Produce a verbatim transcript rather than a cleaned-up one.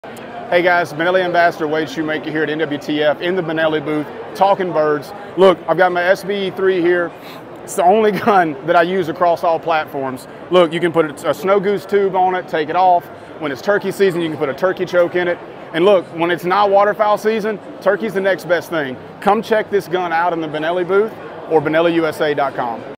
Hey guys, Benelli Ambassador Wade Shoemaker here at N W T F in the Benelli booth, talking birds. Look, I've got my S B E three here. It's the only gun that I use across all platforms. Look, you can put a snow goose tube on it, take it off. When it's turkey season, you can put a turkey choke in it. And look, when it's not waterfowl season, turkey's the next best thing. Come check this gun out in the Benelli booth or Benelli U S A dot com.